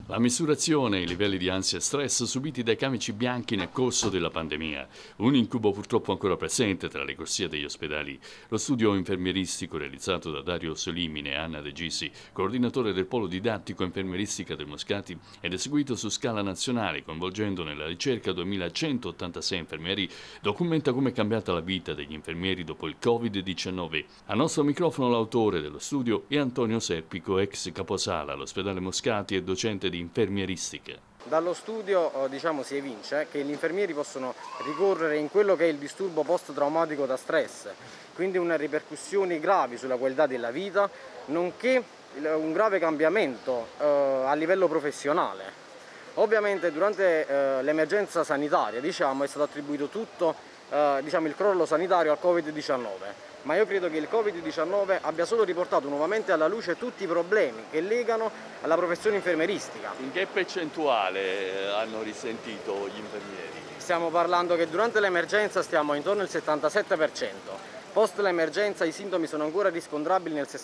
La misurazione e i livelli di ansia e stress subiti dai camici bianchi nel corso della pandemia, un incubo purtroppo ancora presente tra le corsie degli ospedali. Lo studio infermieristico realizzato da Dario Solimine e Anna De Gisi, coordinatore del Polo Didattico Infermieristica del Moscati, ed eseguito su scala nazionale, coinvolgendo nella ricerca 2186 infermieri, documenta come è cambiata la vita degli infermieri dopo il Covid-19. A nostro microfono l'autore dello studio è Antonio Serpico, ex caposala all'ospedale Moscati e docente di infermieristica. Dallo studio si evince che gli infermieri possono ricorrere in quello che è il disturbo post-traumatico da stress, quindi una ripercussioni gravi sulla qualità della vita, nonché un grave cambiamento a livello professionale. Ovviamente durante l'emergenza sanitaria è stato attribuito tutto il crollo sanitario al Covid-19, ma io credo che il Covid-19 abbia solo riportato nuovamente alla luce tutti i problemi che legano alla professione infermieristica. In che percentuale hanno risentito gli infermieri? Stiamo parlando che durante l'emergenza stiamo intorno al 77%. Post l'emergenza i sintomi sono ancora riscontrabili nel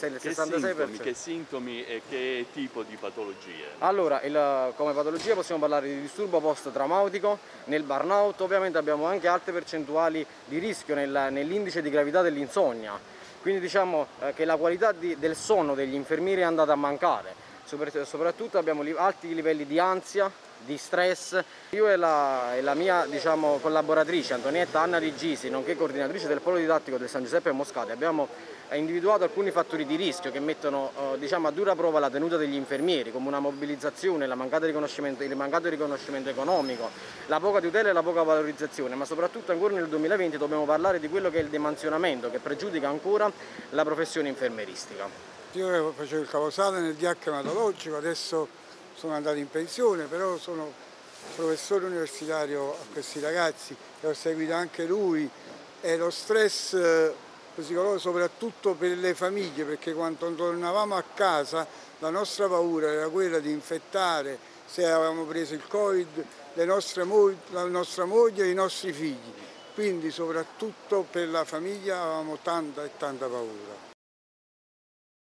66%. Che sintomi e che tipo di patologie? Allora, come patologia possiamo parlare di disturbo post-traumatico, nel burnout, ovviamente abbiamo anche alte percentuali di rischio nell'indice di gravità dell'insonnia, quindi diciamo che la qualità del sonno degli infermieri è andata a mancare, soprattutto abbiamo alti livelli di ansia, di stress. Io e la mia collaboratrice Antonietta Anna Di Gisi, nonché coordinatrice del Polo Didattico del San Giuseppe Moscati, abbiamo individuato alcuni fattori di rischio che mettono a dura prova la tenuta degli infermieri, come una mobilizzazione, il mancato riconoscimento economico, la poca tutela e la poca valorizzazione, ma soprattutto ancora nel 2020 dobbiamo parlare di quello che è il demansionamento che pregiudica ancora la professione infermieristica. Io facevo il caposale nel DH ematologico, adesso sono andato in pensione, però sono professore universitario a questi ragazzi e ho seguito anche lui, e lo stress psicologico soprattutto per le famiglie, perché quando tornavamo a casa la nostra paura era quella di infettare, se avevamo preso il Covid, la nostra moglie e i nostri figli, quindi soprattutto per la famiglia avevamo tanta e tanta paura.